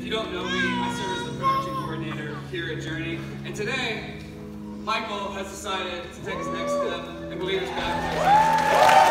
you don't know me, I serve as the production coordinator here at Journey. And today, Michael has decided to take his next step and believe his back.